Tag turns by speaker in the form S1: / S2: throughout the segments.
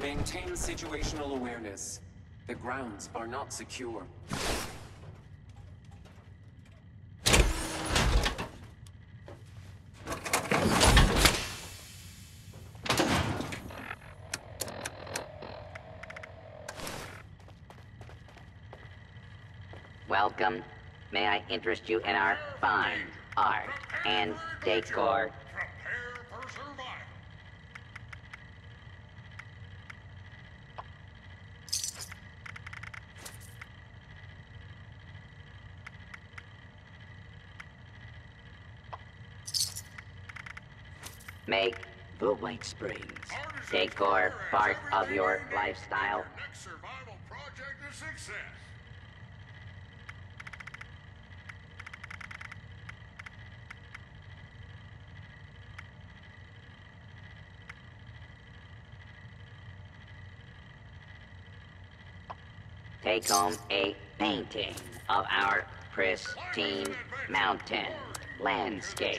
S1: Maintain situational awareness. The grounds are not secure.
S2: Welcome. May I interest you in our fine art and decor?
S3: Prepare for survival.
S2: Make the White Springs decor part of your lifestyle.
S3: Your next survival project a success.
S2: Take home a painting of our pristine mountain landscape.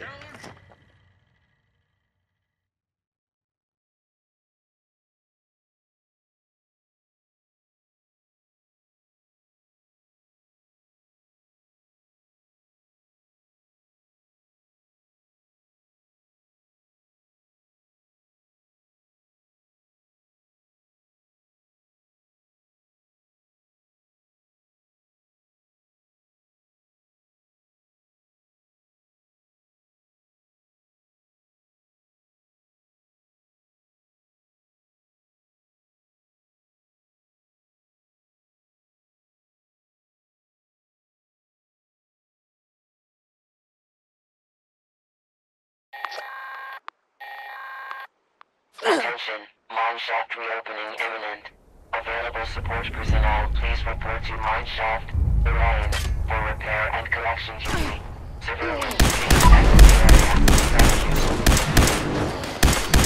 S4: Attention, mineshaft reopening imminent. Available support personnel, please report to mineshaft, Orion, for repair and collection duty. Civilians, please exit the area. Thank you.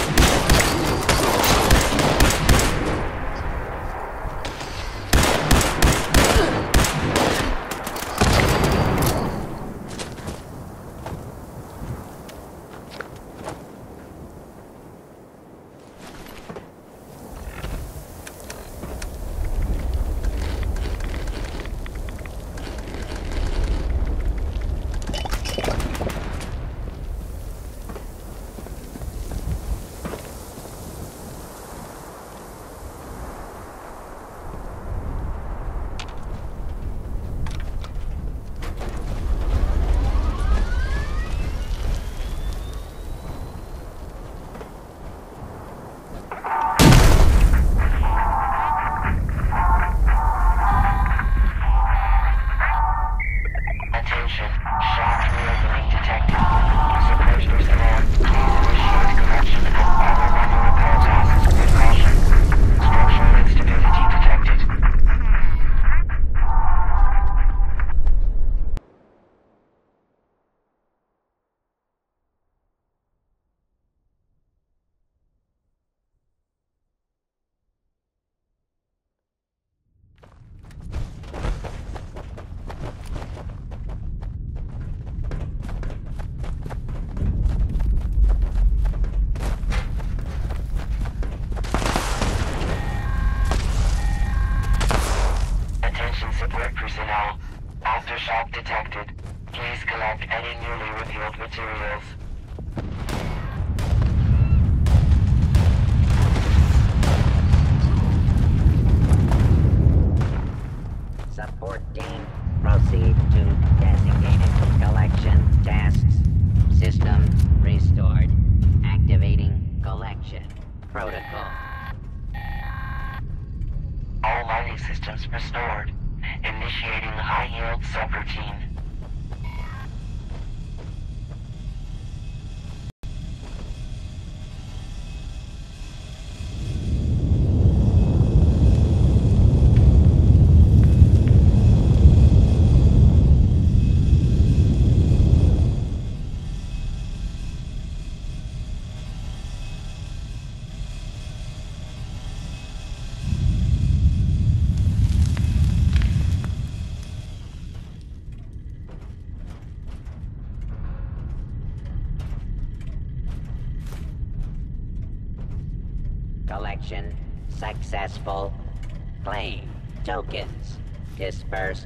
S4: Support personnel. Aftershock detected. Please collect any newly revealed materials.
S2: Support team, proceed to designated collection tasks. System restored. Activating collection protocol.
S4: All mining systems restored. Initiating high-yield subroutine.
S2: Collection Successful. Claim tokens. Dispersed.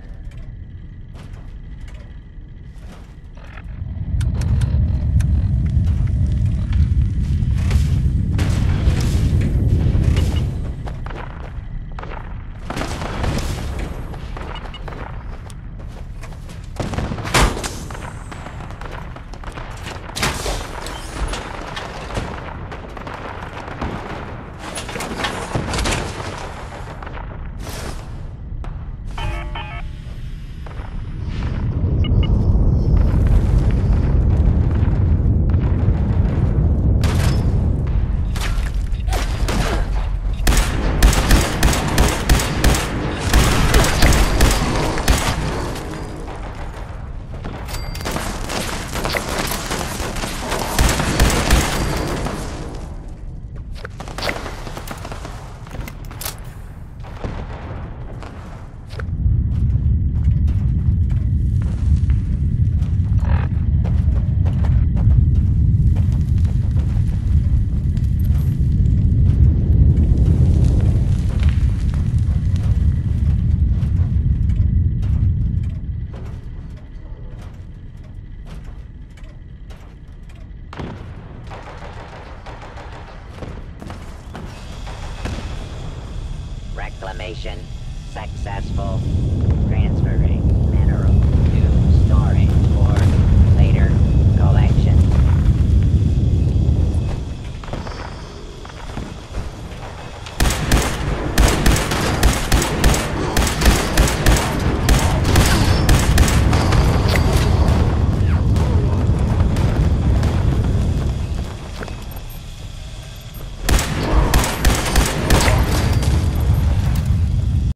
S2: Reclamation successful.